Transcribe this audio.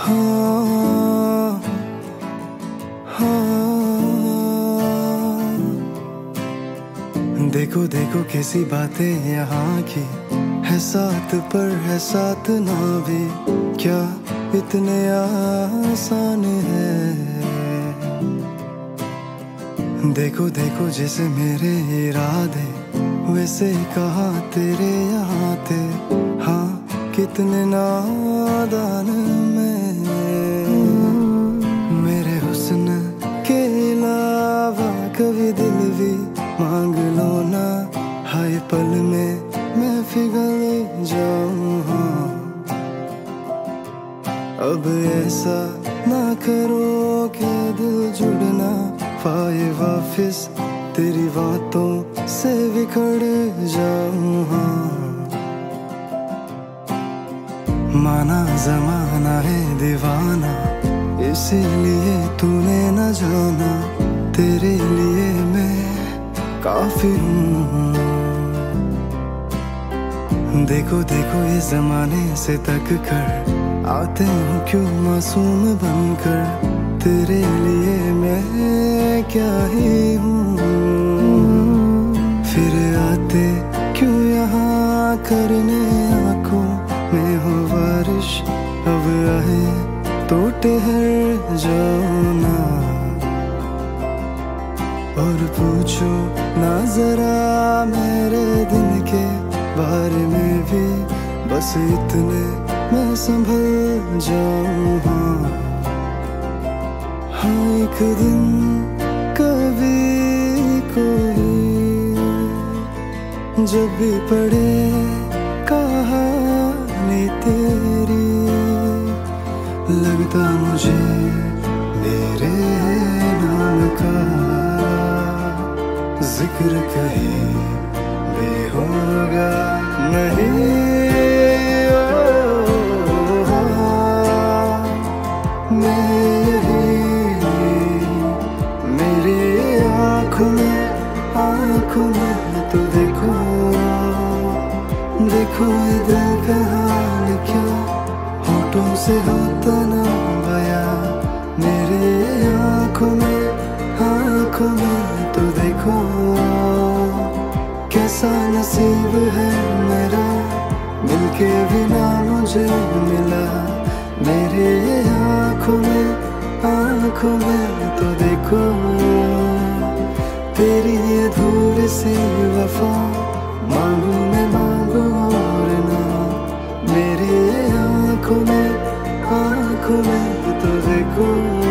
हाँ, हाँ। देखो देखो कैसी बातें यहाँ की है, साथ पर है साथ ना भी, क्या इतने आसान है। देखो देखो जैसे मेरे इरादे वैसे कहा तेरे यहाँ थे, हाँ कितने नादान में। मेरे हुस्न के अलावा कभी दिल भी मांग लो ना, हाय पल में मैं पिघल जाऊं। हाँ अब ऐसा ना करो कि दिल जुड़ना पाए वापिस, तेरी बातों से बिखर जाऊं। हाँ माना जमाना है दीवाना, इसीलिए तूने न जाना, तेरे लिए मैं काफी हूँ। देखो देखो ये जमाने से तक कर आते हूँ क्यों मासूम बनकर, तेरे लिए मैं क्या ही हूँ। फिर आते क्यों यहाँ करने आँखों में हो बारिश, अब आए तो ठहर जाओ ना। और पूछो ना जरा मेरे दिन के बारे में भी, बस इतने मैं संभल जाऊं। हाँ एक दिन कभी कोई जब भी पढ़े कहानी तेरी, लगता मुझे मेरे नाम का जिक्र कहीं भी होगा नहीं। आँखों में तो देखो देखो ये दिल का हाल क्या, होठों से होता ना बयां। मेरे आँखों में तो देखो कैसा नसीब है मेरा, मिलके भी ना मुझे मिला। मेरे आँखों में तो देखो तेरी अधूरी सी वफा, मांगू मैं मांगू और ना। मेरे आँखों में तो देखो